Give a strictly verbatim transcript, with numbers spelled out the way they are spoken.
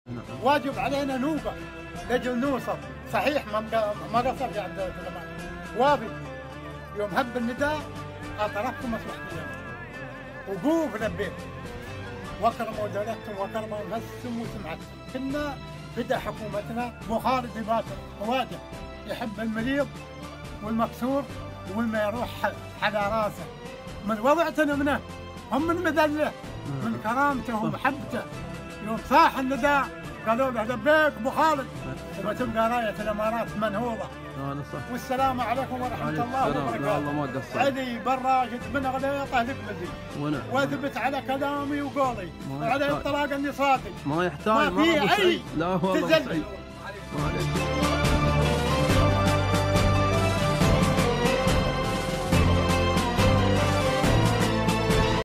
واجب علينا نوقف لجل نوصل. صحيح ما ما قصر عند العلماء واضح يوم هب النداء اعترفتم مصلحتنا وقوف لبيت وكرموا دولتهم وكرموا نفسهم وسمعتهم. كنا بدا حكومتنا وخالد باكر مواجه يحب المريض والمكسور والما يروح على راسه من وضعتنا منه هم من مذله من كرامته ومحبته. يوم صاح النداء قالوا له لبيك ابو خالد وبتبقى رايه الامارات منهوضه. والسلام عليكم ورحمه الله وبركاته. علي براشد بن غليطه الكبزي واثبت على كلامي وقولي وعلى الطلاق اني صادق ما يحتاج ما في اي لا والله.